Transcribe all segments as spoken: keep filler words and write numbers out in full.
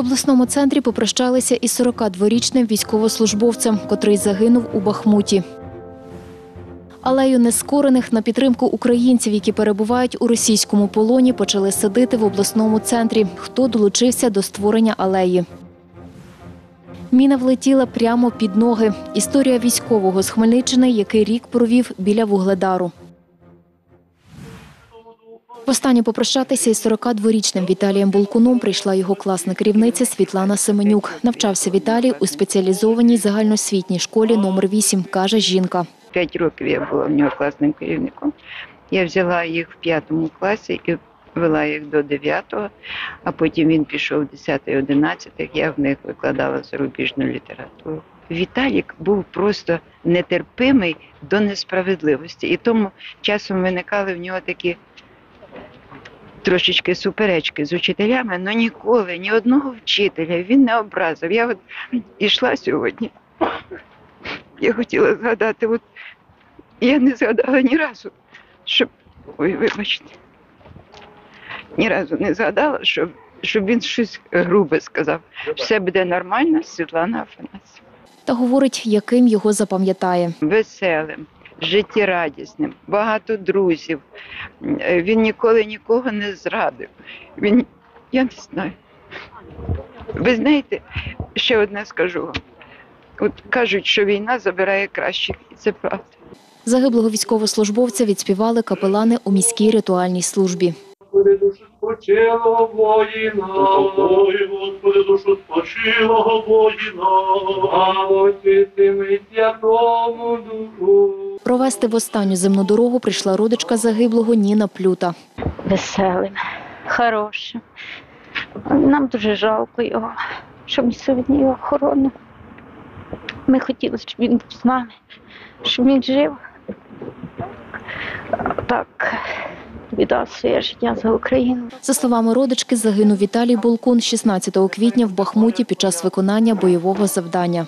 обласному центрі попрощалися із сорокадворічним військовослужбовцем, котрий загинув у Бахмуті. Алею нескорених на підтримку українців, які перебувають у російському полоні, почали садити в обласному центрі. Хто долучився до створення алеї? Міна влетіла прямо під ноги. Історія військового з Хмельниччини, який рік провів біля Вугледару. Востаннє попрощатися із сорокадворічним Віталієм Болкуном прийшла його класна керівниця Світлана Семенюк. Навчався Віталій у спеціалізованій загальноосвітній школі номер вісім, каже жінка. П'ять років я була в нього класним керівником. Я взяла їх в п'ятому класі і вела їх до дев'ятого, а потім він пішов в десятий, одинадцятий, я в них викладала зарубіжну літературу. Віталік був просто нетерпимий до несправедливості. І тому часом виникали в нього такі трошечки суперечки з учителями, але ніколи, ні одного вчителя він не образив. Я от йшла сьогодні, я хотіла згадати, от я не згадала ні разу, щоб, ой, вибачте, ні разу не згадала, щоб, щоб він щось грубе сказав. Все буде нормально, Світлана Афанасівна. Та говорить, яким його запам'ятає. Веселим, життєрадісним, багато друзів. Він ніколи нікого не зрадив. Він, я не знаю. Ви знаєте, ще одне скажу вам. От кажуть, що війна забирає кращих, і це правда. Загиблого військовослужбовця відспівали капелани у міській ритуальній службі. Господи, душу спочилого воїна, ой, Господи, душу спочилого воїна, а очистими святому душу. Провести в останню земну дорогу прийшла родичка загиблого Ніна Плюта. Веселим, хорошим. Нам дуже жалко його, щоб ми сьогодні його хоронили. Ми хотіли, щоб він був з нами, щоб він жив. Так, віддав своє життя за Україну. За словами родички, загинув Віталій Болкун шістнадцятого квітня в Бахмуті під час виконання бойового завдання.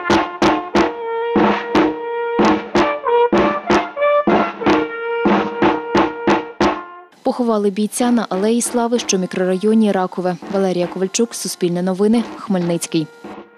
Поховали бійця на Алеї Слави, що в мікрорайоні Ракове. Валерія Ковальчук, Суспільне новини, Хмельницький.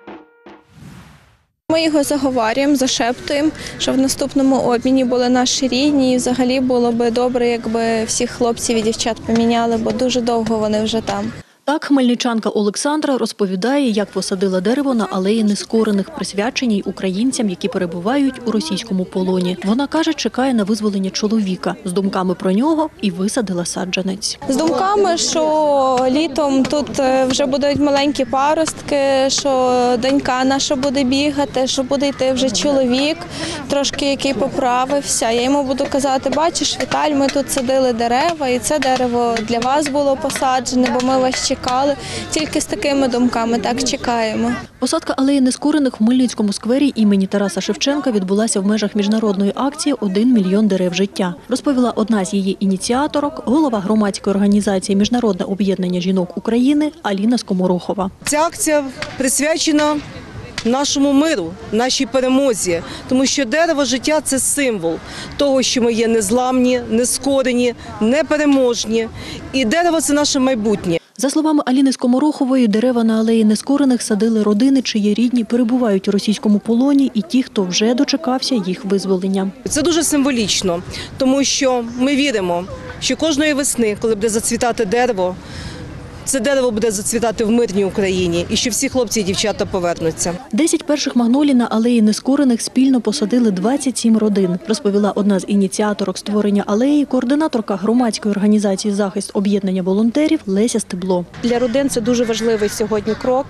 Ми його заговорюємо, зашептуємо, що в наступному обміні були наші рідні. І взагалі було б добре, якби всіх хлопців і дівчат поміняли, бо дуже довго вони вже там. Так хмельничанка Олександра розповідає, як посадила дерево на алеї нескорених, присвяченій українцям, які перебувають у російському полоні. Вона каже, чекає на визволення чоловіка. З думками про нього і висадила саджанець. З думками, що літом тут вже будуть маленькі паростки, що донька наша буде бігати, що буде йти вже чоловік, трошки який поправився. Я йому буду казати, бачиш, Віталь, ми тут садили дерева, і це дерево для вас було посаджене, бо ми вас чекали. Тільки з такими думками так чекаємо. Посадка алеї нескорених в Хмельницькому сквері імені Тараса Шевченка відбулася в межах міжнародної акції «Один мільйон дерев життя», розповіла одна з її ініціаторок, голова громадської організації «Міжнародне об'єднання жінок України» Аліна Скоморохова. Ця акція присвячена нашому миру, нашій перемозі, тому що дерево життя – це символ того, що ми є незламні, нескорені, непереможні. І дерево – це наше майбутнє. За словами Аліни Скоморохової, дерева на алеї нескорених садили родини, чиї рідні перебувають у російському полоні, і ті, хто вже дочекався їх визволення. Це дуже символічно, тому що ми віримо, що кожної весни, коли буде зацвітати дерево, це дерево буде зацвітати в мирній Україні і що всі хлопці і дівчата повернуться. Десять перших магнолій на алеї нескорених спільно посадили двадцять сім родин, розповіла одна з ініціаторок створення алеї, координаторка громадської організації «Захист об'єднання волонтерів» Леся Стебло. Для родин це дуже важливий сьогодні крок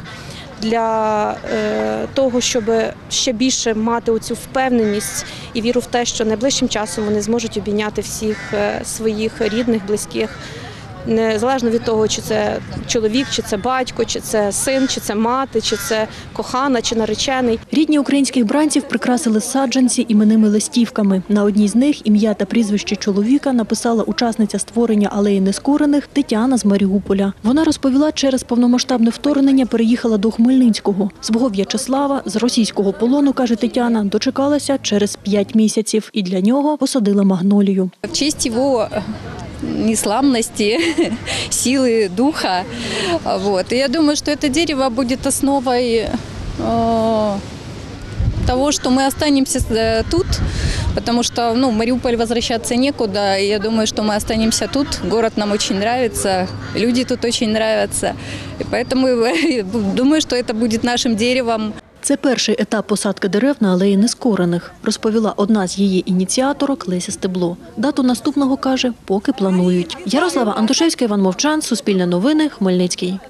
для е, того, щоб ще більше мати оцю впевненість і віру в те, що найближчим часом вони зможуть обійняти всіх е, своїх рідних, близьких, незалежно від того, чи це чоловік, чи це батько, чи це син, чи це мати, чи це кохана, чи наречений. Рідні українських бранців прикрасили саджанці іменними листівками. На одній з них ім'я та прізвище чоловіка написала учасниця створення алеї нескорених Тетяна з Маріуполя. Вона розповіла, через повномасштабне вторгнення переїхала до Хмельницького. Свого В'ячеслава з російського полону, каже Тетяна, дочекалася через п'ять місяців і для нього посадила магнолію. В честь його несломности, силы духа. Вот. И я думаю, что это дерево будет основой э, того, что мы останемся тут, потому что ну, в Мариуполь возвращаться некуда. И я думаю, что мы останемся тут. Город нам очень нравится, люди тут очень нравятся. И поэтому думаю, что это будет нашим деревом. Це перший етап посадки дерев на алеї Нескорених, розповіла одна з її ініціаторок Леся Стебло. Дату наступного, каже, поки планують. Ярослава Антошевська, Іван Мовчан, Суспільне новини, Хмельницький.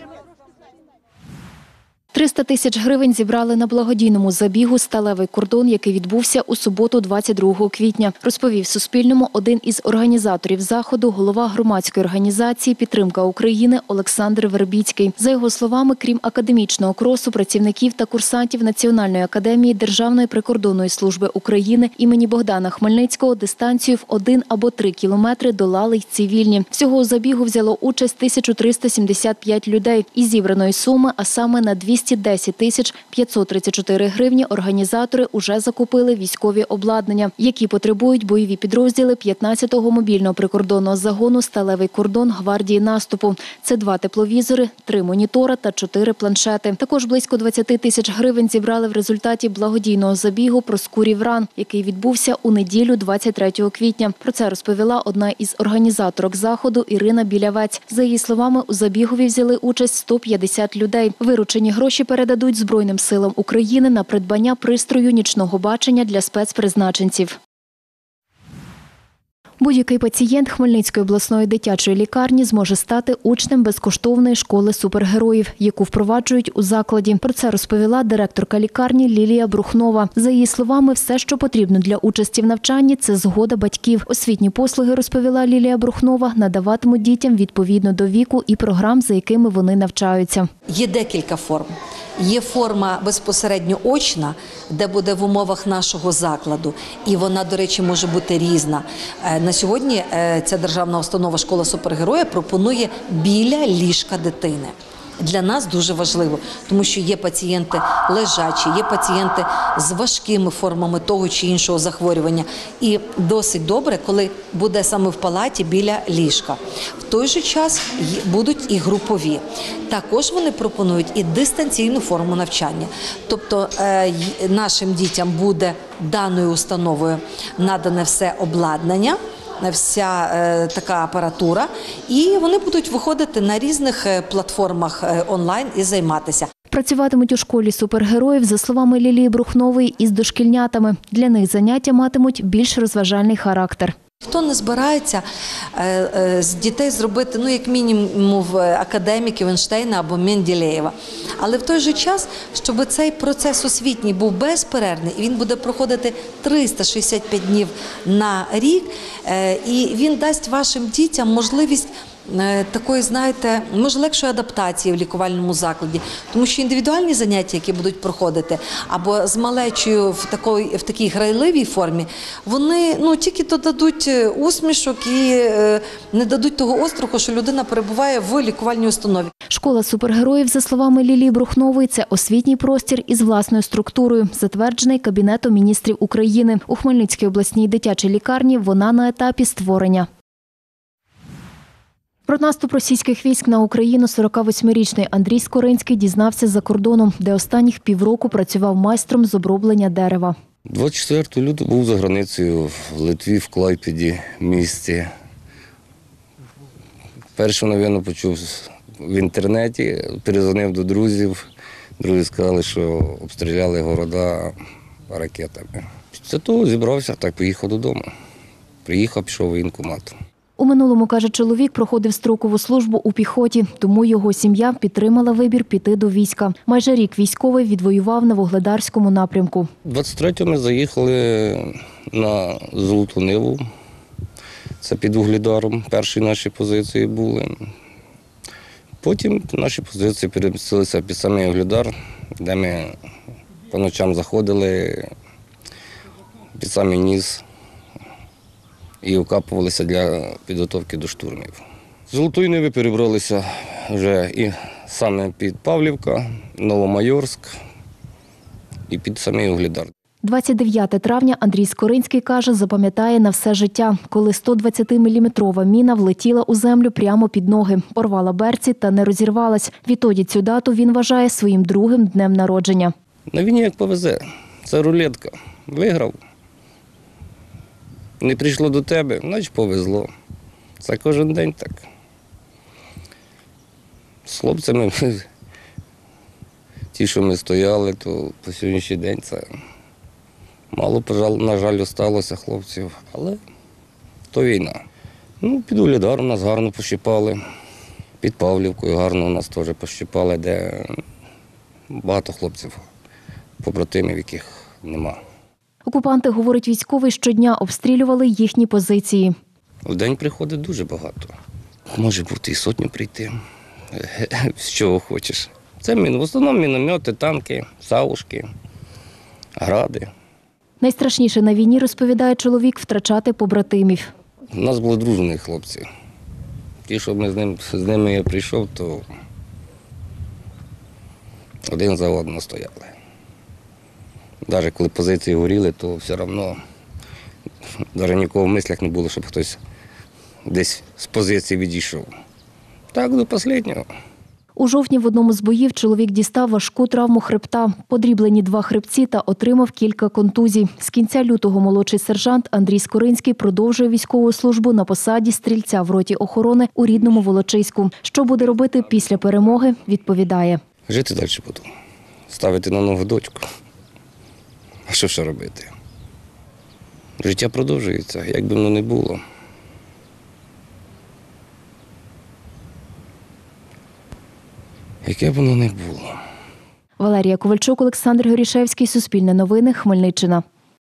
триста тисяч гривень зібрали на благодійному забігу «Сталевий кордон», який відбувся у суботу, двадцять другого квітня. Розповів Суспільному один із організаторів заходу, голова громадської організації «Підтримка України» Олександр Вербіцький. За його словами, крім академічного кросу, працівників та курсантів Національної академії Державної прикордонної служби України імені Богдана Хмельницького дистанцію в один або три кілометри долали й цивільні. Всього у забігу взяло участь тисяча триста сімдесят п'ять людей. Із зібраної суми, а саме на двісті десять тисяч п'ятсот тридцять чотири гривні, організатори уже закупили військові обладнання, які потребують бойові підрозділи п'ятнадцятого мобільного прикордонного загону «Сталевий кордон» гвардії наступу. Це два тепловізори, три монітора та чотири планшети. Також близько двадцять тисяч гривень зібрали в результаті благодійного забігу «Проскурів ран», який відбувся у неділю, двадцять третього квітня. Про це розповіла одна із організаторок заходу Ірина Білявець. За її словами, у забігові взяли участь сто п'ятдесят людей. Виручені гроші передадуть Збройним силам України на придбання пристрою нічного бачення для спецпризначенців. Будь-який пацієнт Хмельницької обласної дитячої лікарні зможе стати учнем безкоштовної школи супергероїв, яку впроваджують у закладі. Про це розповіла директорка лікарні Лілія Брухнова. За її словами, все, що потрібно для участі в навчанні – це згода батьків. Освітні послуги, розповіла Лілія Брухнова, надаватимуть дітям відповідно до віку і програм, за якими вони навчаються. Є декілька форм. Є форма безпосередньо очна, де буде в умовах нашого закладу. І вона, до речі, може бути різна. На сьогодні ця державна установа «Школа супергероя» пропонує біля ліжка дитини. Для нас дуже важливо, тому що є пацієнти лежачі, є пацієнти з важкими формами того чи іншого захворювання. І досить добре, коли буде саме в палаті біля ліжка. В той же час будуть і групові. Також вони пропонують і дистанційну форму навчання. Тобто нашим дітям буде даною установою надане все обладнання, вся е, така апаратура, і вони будуть виходити на різних платформах онлайн і займатися. Працюватимуть у школі супергероїв, за словами Лілії Брухнової, із дошкільнятами. Для них заняття матимуть більш розважальний характер. Хто не збирається е, е, з дітей зробити, ну, як мінімум, академіків Ейнштейна або Менделєєва. Але в той же час, щоб цей процес освітній був безперервний, і він буде проходити триста шістдесят п'ять днів на рік, е, і він дасть вашим дітям можливість такої, знаєте, може легшої адаптації в лікувальному закладі, тому що індивідуальні заняття, які будуть проходити, або з малечою в такій, в такій грайливій формі, вони ну, тільки додадуть усмішок і е, не дадуть того остраху, що людина перебуває в лікувальній установі. Школа супергероїв, за словами Лілії Брухнової, це освітній простір із власною структурою, затверджений Кабінетом міністрів України. У Хмельницькій обласній дитячій лікарні вона на етапі створення. Про наступ російських військ на Україну сорокавосьмирічний Андрій Скоринський дізнався за кордоном, де останніх півроку працював майстром з оброблення дерева. двадцять четвертого лютого був за границею в Литві, в Клайпеді місті. Перше, мабуть, почув в інтернеті, перезвонив до друзів. Друзі сказали, що обстріляли города ракетами. Після того зібрався, так поїхав додому. Приїхав, пішов в воєнкомат. У минулому, каже чоловік, проходив строкову службу у піхоті, тому його сім'я підтримала вибір піти до війська. Майже рік військовий відвоював на Вугледарському напрямку. двадцять третього ми заїхали на Золоту Ниву, це під Вугледаром, перші наші позиції були. Потім наші позиції перемістилися під самий Вугледар, де ми по ночам заходили під самий низ і окапувалися для підготовки до штурмів. З Золотої Ниви перебралися вже і саме під Павлівка, Новомайорськ і під самий Вугледар. двадцять дев'яте травня Андрій Скоринський, каже, запам'ятає на все життя, коли сто двадцятиміліметрова міна влетіла у землю прямо під ноги, порвала берці та не розірвалась. Відтоді цю дату він вважає своїм другим днем народження. На війні як повезе. Це рулетка. Виграв. Не прийшло до тебе, значить повезло. Це кожен день так. З хлопцями, ті, що ми стояли, то по сьогоднішній день це мало, на жаль, осталося хлопців, але то війна. Ну, під Угледаром нас гарно пощипали, під Павлівкою гарно нас теж пощипали, де багато хлопців, побратимів, яких нема. Окупанти, говорить військовий, щодня обстрілювали їхні позиції. В день приходить дуже багато. Може бути і сотню прийти, з чого хочеш. Це в основному міномети, танки, саушки, гради. Найстрашніше на війні, розповідає чоловік, втрачати побратимів. У нас були дружні хлопці. Ті, що ми з, ним, з ними я прийшов, то один за одного стояли. Навіть коли позиції горіли, то все одно навіть нікого в мислях не було, щоб хтось десь з позиції відійшов. Так, до останнього. У жовтні в одному з боїв чоловік дістав важку травму хребта, подріблені два хребці та отримав кілька контузій. З кінця лютого молодший сержант Андрій Скоринський продовжує військову службу на посаді стрільця в роті охорони у рідному Волочиську. Що буде робити після перемоги, відповідає. Жити далі буду. Ставити на ногу дочку. А що ще робити? Життя продовжується, як би воно не було. Яке б воно не було. Валерія Ковальчук, Олександр Горішевський, Суспільне новини, Хмельниччина.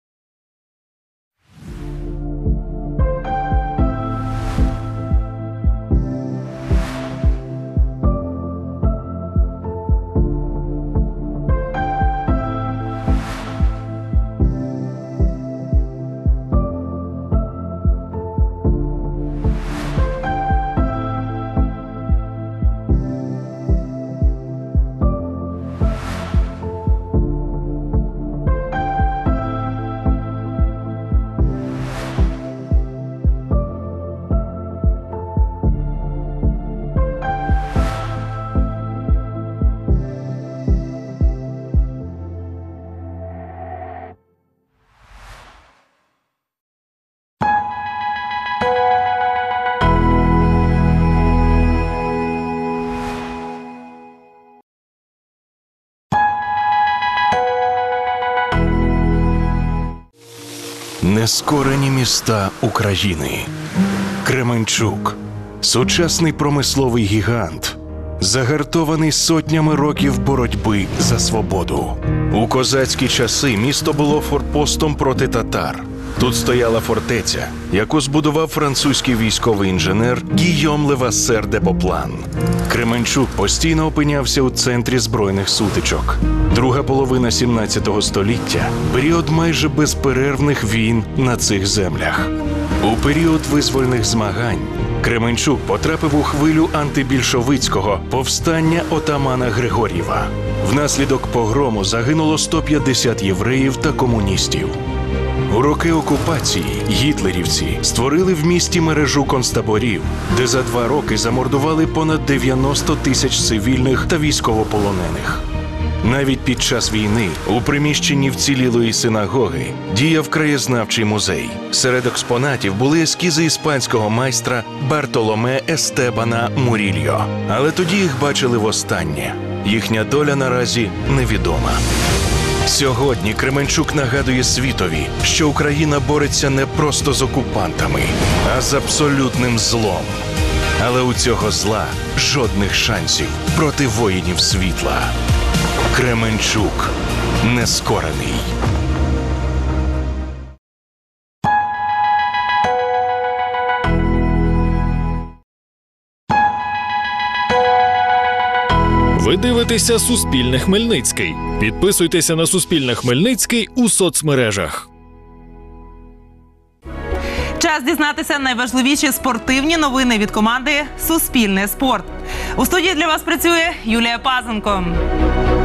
Нескорені міста України. Кременчук – сучасний промисловий гігант, загартований сотнями років боротьби за свободу. У козацькі часи місто було форпостом проти татар. Тут стояла фортеця, яку збудував французький військовий інженер Гійом Левасер де Поплан. Кременчук постійно опинявся у центрі збройних сутичок. Друга половина сімнадцятого століття – період майже безперервних війн на цих землях. У період визвольних змагань Кременчук потрапив у хвилю антибільшовицького повстання отамана Григор'єва. Внаслідок погрому загинуло сто п'ятдесят євреїв та комуністів. У роки окупації гітлерівці створили в місті мережу концтаборів, де за два роки замордували понад дев'яносто тисяч цивільних та військовополонених. Навіть під час війни у приміщенні вцілілої синагоги діяв краєзнавчий музей. Серед експонатів були ескізи іспанського майстра Бартоломе Естебана Мурільо. Але тоді їх бачили востаннє. Їхня доля наразі невідома. Сьогодні Кременчук нагадує світові, що Україна бореться не просто з окупантами, а з абсолютним злом. Але у цього зла жодних шансів проти воїнів світла. Кременчук нескорений. Ви дивитеся Суспільне Хмельницький. Підписуйтеся на Суспільне Хмельницький у соцмережах. Час дізнатися найважливіші спортивні новини від команди «Суспільне спорт». У студії для вас працює Юлія Пазенко.